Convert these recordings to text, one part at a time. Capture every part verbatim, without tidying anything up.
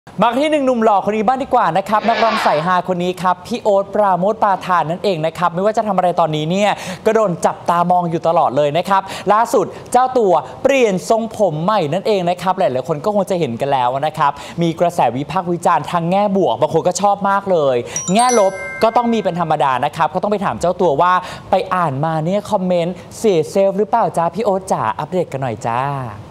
มาที่หนึ่งหนุ่มหล่อคนนี้บ้างดีกว่านะครับนักร้องสายฮาคนนี้ครับพี่โอ๊ตปราโมทปาทานนั่นเองนะครับไม่ว่าจะทำอะไรตอนนี้เนี่ยก็โดนจับตามองอยู่ตลอดเลยนะครับล่าสุดเจ้าตัวเปลี่ยนทรงผมใหม่นั่นเองนะครับหลายๆคนก็คงจะเห็นกันแล้วนะครับมีกระแสวิพากษ์วิจารณ์ทางแง่บวกบางคนก็ชอบมากเลยแง่ลบก็ต้องมีเป็นธรรมดานะครับก็ต้องไปถามเจ้าตัวว่าไปอ่านมาเนี่ยคอมเมนต์เสียเซลล์หรือเปล่าจ้าพี่โอ๊ตจ๋าอัปเดตกันหน่อยจ้า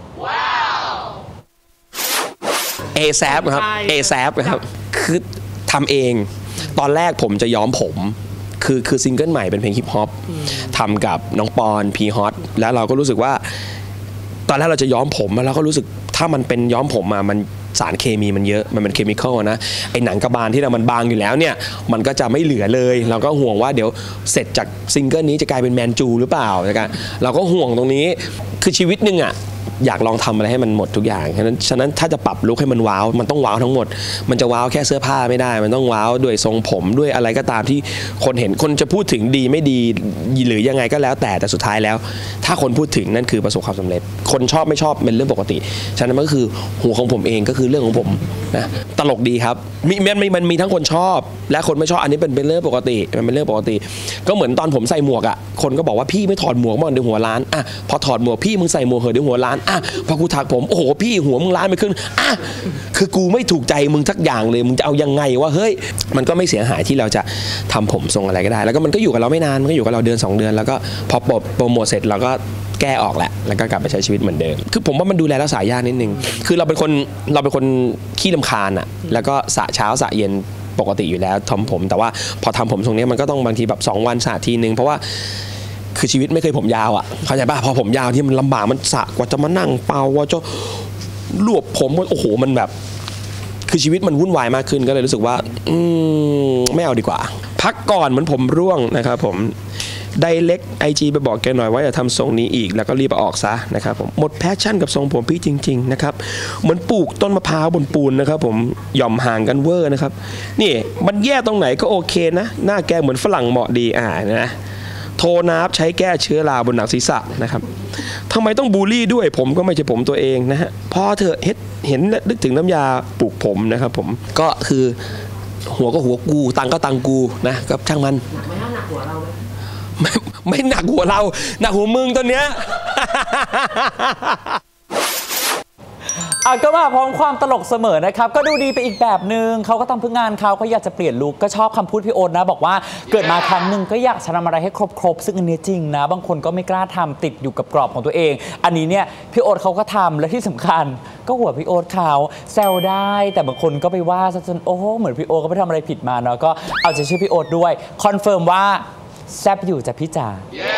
เอ แซป ครับ เอ แซป ครับ คือทำเอง ตอนแรกผมจะย้อมผม คือคือซิงเกิลใหม่เป็นเพลงฮิปฮอปทำกับน้องปอนพีฮอตแล้วเราก็รู้สึกว่าตอนแรกเราจะย้อมผมแล้วก็รู้สึกถ้ามันเป็นย้อมผมมามันสารเคมีมันเยอะมันเป็นเคมีคอลนะไอหนังกระบาลที่เรามันบางอยู่แล้วเนี่ยมันก็จะไม่เหลือเลยเราก็ห่วงว่าเดี๋ยวเสร็จจากซิงเกิลนี้จะกลายเป็นแมนจูหรือเปล่านะครับเราก็ห่วงตรงนี้คือชีวิตหนึ่งอะอยากลองทำอะไรให้มันหมดทุกอย่างฉะนั้นฉะนั้นถ้าจะปรับลุคให้มันว้าวมันต้องว้าวทั้งหมดมันจะว้าวแค่เสื้อผ้าไม่ได้มันต้องว้าวด้วยทรงผมด้วยอะไรก็ตามที่คนเห็นคนจะพูดถึงดีไม่ดีหรือยังไงก็แล้วแต่แต่สุดท้ายแล้วถ้าคนพูดถึงนั่นคือประสบความสำเร็จคนชอบไม่ชอบเป็นเรื่องปกติฉะนั้นมันก็คือหัวของผมเองก็คือเรื่องของผมนะตลกดีครับมีมันมีมันมีทั้งคนชอบและคนไม่ชอบอันนี้เป็นเป็นเรื่องปกติมันเป็นเรื่องปกติก็เหมือนตอนผมใส่หมวกอ่ะคนก็บอกว่าพี่ไม่ถอดหมวกมั้งเดี๋ยวหัวล้านอ่ะพอถอดหมวกพี่มึงใส่หมวกเหอะเดี๋ยวหัวล้านอ่ะพอกูถักผมโอ้โหพี่หัวมึงล้านไปขึ้นอ่ะคือกูไม่ถูกใจมึงสักอย่างเลยมึงจะเอายังไงว่าเฮ้ยมันก็ไม่เสียหายที่เราจะทำผมทรงอะไรก็ได้แล้วก็มันก็อยู่กับเราไม่นานมันก็อยู่กับเราเดือนสองเดือนแล้วก็พอโปรโมทเสร็จเราก็แก้ออกแหละแล้วก็กลับไปใช้ชีวิตเหมือนเดิมคือผมว่ามันดูแลรักษายากนิดนึงคือเราเป็นคนเราเป็นคนขี้รำคาญอ่ะแล้วก็สระเช้าสระเย็นปกติอยู่แล้วทำผมแต่ว่าพอทำผมทรงนี้มันก็ต้องบางทีแบบสองวันสระทีนึงเพราะว่าคือชีวิตไม่เคยผมยาวอ่ะเข้าใจป่ะพอผมยาวที่มันลำบากมันสระกว่าจะมานั่งเป่าว่าจะรวบผมโอ้โหมันแบบคือชีวิตมันวุ่นวายมากขึ้นก็เลยรู้สึกว่าอืมไม่เอาดีกว่าพักก่อนเหมือนผมร่วงนะครับผมไดเล็กไอจีไปบอกแกหน่อยว่าอย่าทำทรงนี้อีกแล้วก็รีบออกซะนะครับผมหมดแพชชั่นกับทรงผมพี่จริงๆนะครับเหมือนปลูกต้นมะพร้าวบนปูนนะครับผมหย่อมห่างกันเวอร์นะครับนี่มันแย่ตรงไหนก็โอเคนะหน้าแกเหมือนฝรั่งเหมาะดีอ่านะโทนาบใช้แก้เชื้อราบนหนังศีรษะนะครับทำไมต้องบูลลี่ด้วยผมก็ไม่ใช่ผมตัวเองนะฮะพอเธอเห็นเห็นนึกถึงน้ำยาปลูกผมนะครับผมก็คือหัวก็หัวกูตังก็ตังกูนะก็ช่างมันไม่หนักหัวเราไม่ไม่หนักหัวเราหนักหัวมึงตอนเนี้ยอ่ะก็มาพร้อมความตลกเสมอนะครับก็ดูดีไปอีกแบบนึงเขาก็ทำเพื่องานเขาก็อยากจะเปลี่ยนลุคก็ชอบคำพูดพี่โอ๊ตนะบอกว่าเกิดมาครั้งหนึ่งก็อยากจะทำอะไรให้ครบๆซึ่งอันนี้จริงนะบางคนก็ไม่กล้าทำติดอยู่กับกรอบของตัวเองอันนี้เนี่ยพี่โอ๊ตเขาก็ทำและที่สำคัญก็หัวพี่โอ๊ตเขาแซวได้แต่บางคนก็ไปว่าซะจนโอ้โหเหมือนพี่โอ๊ตก็ไปทำอะไรผิดมาเนาะก็เอาใจช่วยพี่โอ๊ตด้วยคอนเฟิร์มว่าแซบอยู่จ้ะพี่จ๋า